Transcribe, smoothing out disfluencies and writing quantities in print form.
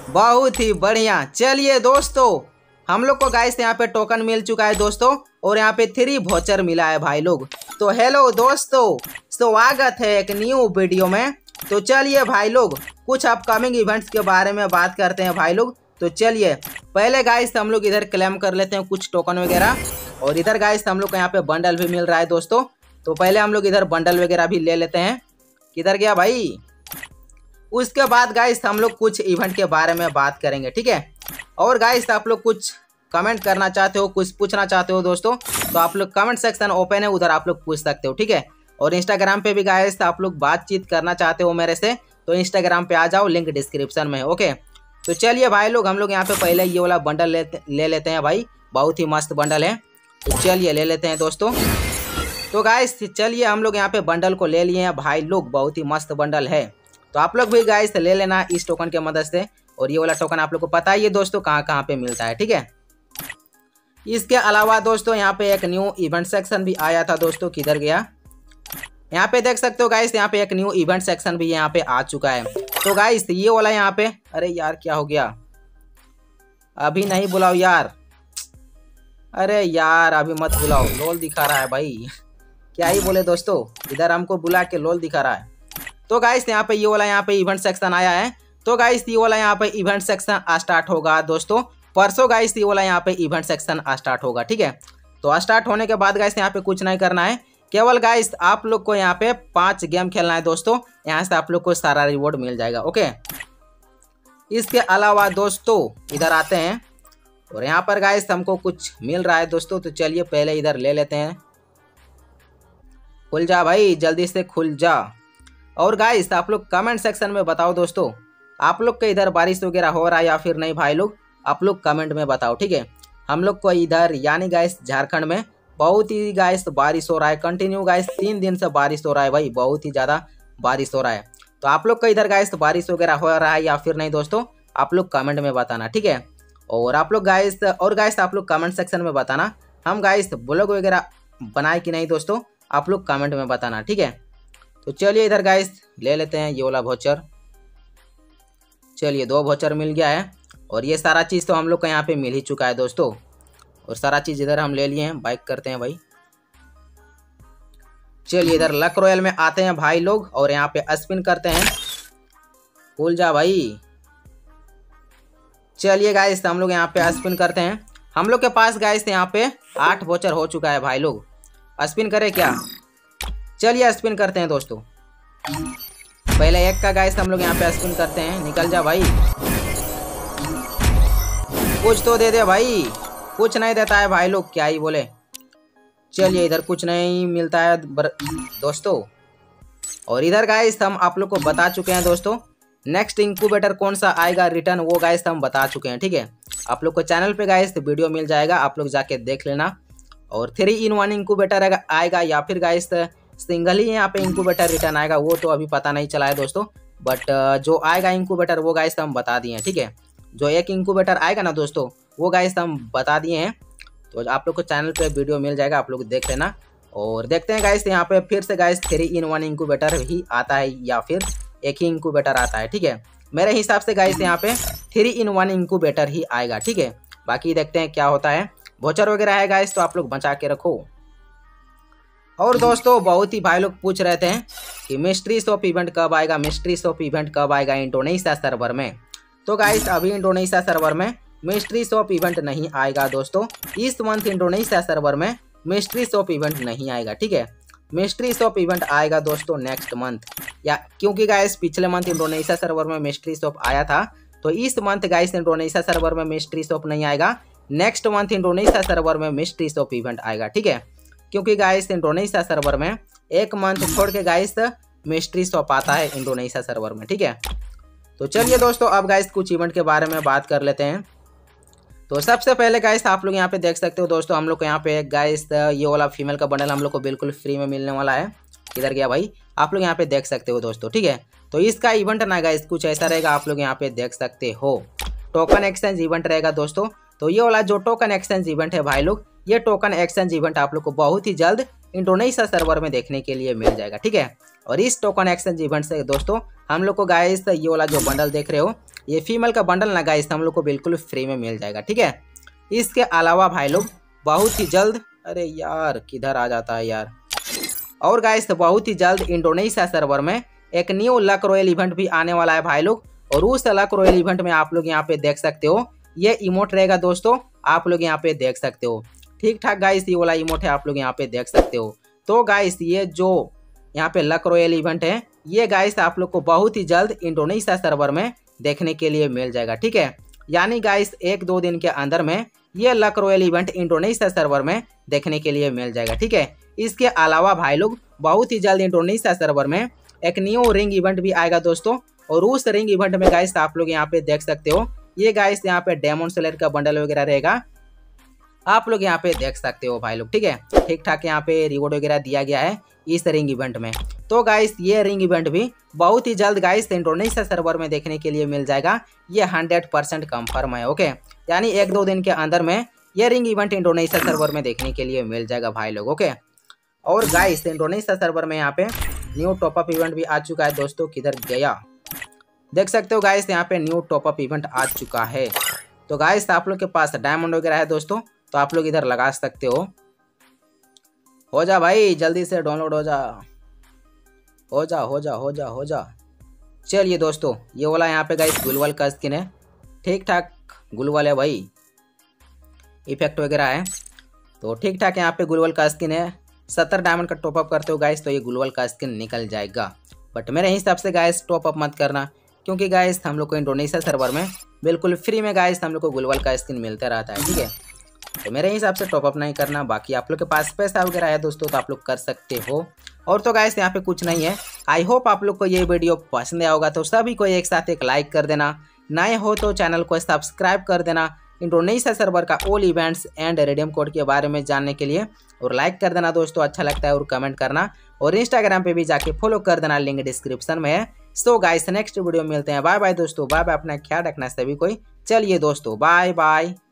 बहुत ही बढ़िया। चलिए दोस्तों, हम लोग को गाइस यहाँ पे टोकन मिल चुका है दोस्तों, और यहाँ पे 3 वोचर मिला है भाई लोग। तो हेलो दोस्तों, स्वागत है एक न्यू वीडियो में। तो चलिए भाई लोग, कुछ अपकमिंग इवेंट्स के बारे में बात करते हैं भाई लोग। तो चलिए पहले गाइस हम लोग इधर क्लेम कर लेते हैं कुछ टोकन वगैरह, और इधर गाइस हम लोग को यहाँ पे बंडल भी मिल रहा है दोस्तों। तो पहले हम लोग इधर बंडल वगैरह भी ले लेते हैं। किधर गया भाई? उसके बाद गाइस हम लोग कुछ इवेंट के बारे में बात करेंगे, ठीक है। और गाइस आप लोग कुछ कमेंट करना चाहते हो, कुछ पूछना चाहते हो दोस्तों, तो आप लोग कमेंट सेक्शन ओपन है, उधर आप लोग पूछ सकते हो, ठीक है। और इंस्टाग्राम पे भी गाइस आप लोग बातचीत करना चाहते हो मेरे से, तो इंस्टाग्राम पे आ जाओ, लिंक डिस्क्रिप्शन में है, ओके। तो चलिए भाई लोग, हम लोग यहाँ पे पहले ये वाला बंडल ले लेते हैं भाई, बहुत ही मस्त बंडल है। तो चलिए ले लेते हैं दोस्तों। तो गाइस चलिए हम लोग यहाँ पे बंडल को ले लिए हैं भाई लोग, बहुत ही मस्त बंडल है। तो आप लोग भी गाइस ले लेना इस टोकन के मदद से। और ये वाला टोकन आप लोग को पता ही है दोस्तों कहाँ कहाँ पे मिलता है, ठीक है। इसके अलावा दोस्तों यहाँ पे एक न्यू इवेंट सेक्शन भी आया था दोस्तों, किधर गया? यहाँ पे देख सकते हो गाइस, यहाँ पे एक न्यू इवेंट सेक्शन भी यहाँ पे आ चुका है। तो गाइस ये वाला यहाँ पे, अरे यार क्या हो गया? अभी नहीं बुलाओ यार, अरे यार अभी मत बुलाओ, लोल दिखा रहा है भाई। क्या ही बोले दोस्तों, इधर हमको बुला के लोल दिखा रहा है। तो गाइस यहाँ पे ये वाला यहाँ पे इवेंट सेक्शन आया है। तो गाइस ये वाला यहाँ पे इवेंट सेक्शन स्टार्ट होगा दोस्तों परसों। गाइस ये वाला यहाँ पे इवेंट सेक्शन स्टार्ट होगा, ठीक है। तो स्टार्ट होने के बाद गाइस यहाँ पे कुछ नहीं करना है, केवल गाइस आप लोग को यहाँ पे 5 गेम खेलना है दोस्तों। यहाँ से आप लोग को सारा रिवॉर्ड मिल जाएगा, ओके। इसके अलावा दोस्तों इधर आते हैं, और यहाँ पर गाइस हमको कुछ मिल रहा है दोस्तों। तो चलिए पहले इधर ले लेते हैं। खुल जा भाई, जल्दी से खुल जा। और गाइस आप लोग कमेंट सेक्शन में बताओ दोस्तों, आप लोग के इधर बारिश वगैरह हो रहा है या फिर नहीं भाई लोग, आप लोग कमेंट में बताओ, ठीक है। हम लोग को इधर यानी गाइस झारखंड में बहुत ही गाइस बारिश हो रहा है, कंटिन्यू गाइस 3 दिन से बारिश हो रहा है भाई, बहुत ही ज़्यादा बारिश हो रहा है। तो आप लोग का इधर गाइस बारिश वगैरह हो रहा है या फिर नहीं दोस्तों, आप लोग कमेंट में बताना, ठीक है। और आप लोग गाइस आप लोग कमेंट सेक्शन में बताना, हम गाइस ब्लॉग वगैरह बनाए कि नहीं दोस्तों, आप लोग कमेंट में बताना, ठीक है। तो चलिए इधर गाइस ले लेते हैं ये वाला वोचर। चलिए 2 वोचर मिल गया है, और ये सारा चीज़ तो हम लोग का यहाँ पे मिल ही चुका है दोस्तों। और सारा चीज़ इधर हम ले लिए हैं, बाइक करते हैं भाई। चलिए इधर लक रॉयल में आते हैं भाई लोग, और यहाँ पे स्पिन करते हैं। खुल जा भाई। चलिए गाइस हम लोग यहाँ पे स्पिन करते हैं। हम लोग के पास गाइस यहाँ पे 8 वोचर हो चुका है भाई लोग। स्पिन करें क्या? चलिए स्पिन करते हैं दोस्तों। पहले 1 का गाइस हम लोग यहाँ पे स्पिन करते हैं। निकल जा भाई, कुछ तो दे दे भाई। कुछ नहीं देता है भाई लोग, क्या ही बोले। चलिए इधर कुछ नहीं मिलता है दोस्तों। और इधर गाइस हम आप लोग को बता चुके हैं दोस्तों, नेक्स्ट इंक्यूबेटर कौन सा आएगा रिटर्न, वो गाइस हम बता चुके हैं, ठीक है। आप लोग को चैनल पे गाइस वीडियो मिल जाएगा, आप लोग जाके देख लेना। और 3-in-1 इंक्यूबेटर आएगा या फिर गाइस सिंगल ही यहाँ पे इंक्यूबेटर रिटर्न आएगा, वो तो अभी पता नहीं चला है दोस्तों। बट जो आएगा इंक्यूबेटर वो गाइस हम बता दिए हैं, ठीक है। जो 1 इंक्यूबेटर आएगा ना दोस्तों, वो गाइस हम बता दिए हैं। तो आप लोग को चैनल पे वीडियो मिल जाएगा, आप लोग देख लेना। और देखते हैं गाइस यहाँ पे फिर से गाइस 3-in-1 इंक्यूबेटर ही आता है या फिर 1 ही इंक्यूबेटर आता है, ठीक है। मेरे हिसाब से गाइस यहाँ पे 3-in-1 इंक्यूबेटर ही आएगा, ठीक है। बाकी देखते हैं क्या होता है। वोचर वगैरह है गाइस, तो आप लोग बचा के रखो। और दोस्तों बहुत ही भाई लोग पूछ रहे थे कि मिस्ट्री शॉप इवेंट कब आएगा, मिस्ट्री शॉप इवेंट कब आएगा इंडोनेशिया सर्वर में। तो गाइस अभी इंडोनेशिया सर्वर में मिस्ट्री शॉप इवेंट नहीं आएगा दोस्तों। इस मंथ इंडोनेशिया सर्वर में मिस्ट्री शॉप इवेंट नहीं आएगा, ठीक है। मिस्ट्री शॉप इवेंट आएगा दोस्तों नेक्स्ट मंथ, या क्योंकि गाइस पिछले मंथ इंडोनेशिया सर्वर में मिस्ट्री शॉप आया था, तो इस मंथ गाइस इंडोनेशिया सर्वर में मिस्ट्री शॉप नहीं आएगा। नेक्स्ट मंथ इंडोनेशिया सर्वर में मिस्ट्री शॉप इवेंट आएगा, ठीक है। क्योंकि गाइस इंडोनेशिया सर्वर में 1 मंथ छोड़ के गाइस मिस्ट्री शॉप आता है इंडोनेशिया सर्वर में, ठीक है। तो चलिए दोस्तों अब गाइस कुछ इवेंट के बारे में बात कर लेते हैं। तो सबसे पहले गाइस आप लोग यहाँ पे देख सकते हो दोस्तों, हम लोग को यहाँ पे गाइस ये वाला फीमेल का बंडल हम लोग को बिल्कुल फ्री में मिलने वाला है। किधर गया भाई? आप लोग यहाँ पे देख सकते हो दोस्तों, ठीक है। तो इसका इवेंट ना गाइस कुछ ऐसा रहेगा, आप लोग यहाँ पे देख सकते हो। टोकन एक्सचेंज इवेंट रहेगा दोस्तों। तो ये वाला जो टोकन एक्सचेंज इवेंट है भाई लोग, ये टोकन एक्सचेंज इवेंट आप लोग को बहुत ही जल्द इंडोनेशिया सर्वर में देखने के लिए मिल जाएगा, ठीक है। और इस टोकन एक्सचेंज इवेंट से दोस्तों हम लोग को गाइस ये वाला जो बंडल देख रहे हो, ये फीमेल का बंडल ना गाइस हम लोग को बिल्कुल फ्री में मिल जाएगा, ठीक है। इसके अलावा भाई लोग बहुत ही जल्द, अरे यार किधर आ जाता है यार, और गाइस बहुत ही जल्द इंडोनेशिया सर्वर में एक न्यू लक रॉयल इवेंट भी आने वाला है भाई लोग। और उस लक रॉयल इवेंट में आप लोग यहाँ पे देख सकते हो ये इमोट रहेगा दोस्तों, आप लोग यहाँ पे देख सकते हो। ठीक ठाक गाइस ये वाला इमोट है, आप लोग यहाँ पे देख सकते हो। तो गाइस ये जो यहाँ पे लक रॉयल इवेंट है, ये गाइस आप लोग को बहुत ही जल्द इंडोनेशिया सर्वर में देखने के लिए मिल जाएगा, ठीक है। यानी गाइस 1-2 दिन के अंदर में ये luck royale event Indonesia server में देखने के लिए मिल जाएगा, ठीक है। इसके अलावा भाई लोग बहुत ही जल्द इंडोनेशिया सर्वर में एक न्यू रिंग इवेंट भी आएगा दोस्तों। और उस रिंग इवेंट में गाइस आप लोग यहाँ पे देख सकते हो, ये गाइस यहाँ पे डेमन स्लेयर का बंडल वगैरह रहेगा, आप लोग यहाँ पे देख सकते हो भाई लोग, ठीक है। ठीक ठाक यहाँ पे रिवॉर्ड वगैरह दिया गया है इस रिंग इवेंट में। तो गाइस ये रिंग इवेंट भी बहुत ही जल्द गाइस इंडोनेशिया सर्वर में देखने के लिए मिल जाएगा, ये 100% कंफर्म है, ओके। यानी 1-2 दिन के अंदर में ये रिंग इवेंट इंडोनेशिया सर्वर में देखने के लिए मिल जाएगा भाई लोग, ओके। और गाइस इंडोनेशिया सर्वर में यहाँ पे न्यू टॉपअप इवेंट भी आ चुका है दोस्तों, किधर गया, देख सकते हो गाइस यहाँ पे न्यू टॉपअप इवेंट आ चुका है। तो गाइस आप लोग के पास डायमंड वगैरह है दोस्तों, तो आप लोग इधर लगा सकते हो जा भाई, जल्दी से डाउनलोड हो जा, हो जा हो जा हो जा हो जा। चलिए दोस्तों ये वाला यहाँ पे गाइस गुलवल का स्किन है, ठीक ठाक गुलवल है भाई, इफेक्ट वगैरह है, तो ठीक ठाक यहाँ पे गुलवल का स्किन है। 70 डायमंड का टॉपअप करते हो गाइस तो ये गुलवल का स्किन निकल जाएगा। बट मेरे हिसाब से गाइस टॉपअप मत करना, क्योंकि गाइस हम लोग को इंडोनेशिया सर्वर में बिल्कुल फ्री में गाइस हम लोग को गुलवल का स्किन मिलता रहता है, ठीक है। तो मेरे हिसाब से टॉपअप नहीं करना, बाकी आप लोग के पास पैसा वगैरह है दोस्तों तो आप लोग कर सकते हो। और तो गाइस यहाँ पे कुछ नहीं है। आई होप आप लोग को ये वीडियो पसंद आया होगा, तो सभी को एक साथ एक लाइक कर देना, नए हो तो चैनल को सब्सक्राइब कर देना इंडोनेशिया सर्वर का all events and redeem code के बारे में जानने के लिए, और लाइक कर देना दोस्तों अच्छा लगता है, और कमेंट करना, और इंस्टाग्राम पे भी जाके फॉलो कर देना, लिंक डिस्क्रिप्शन में है। सो गाइस नेक्स्ट वीडियो मिलते हैं, बाय बाय दोस्तों, बाय बाय, अपना ख्याल रखना सभी कोई। चलिए दोस्तों बाय बाय।